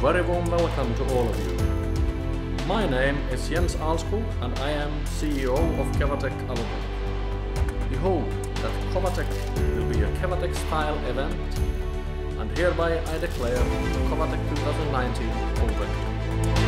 very warm welcome to all of you. My name is Jens Alskog and I am CEO of Kewatec AluBoat. We hope that KOVATECH will be a Kewatec style event, and hereby I declare the KOVATECH 2019 open.